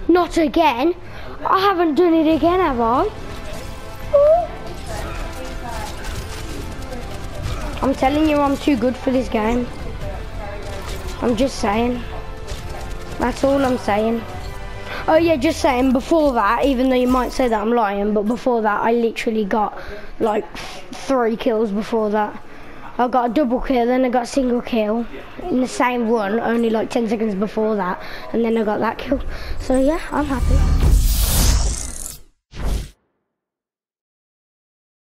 Not again. I haven't done it again, have I? Ooh. I'm telling you, I'm too good for this game. I'm just saying. That's all I'm saying. Oh yeah, just saying, before that, even though you might say that I'm lying, but before that, I literally got like 3 kills before that. I got a double kill, then I got a single kill in the same run, only like 10 seconds before that, and then I got that kill. So yeah, I'm happy.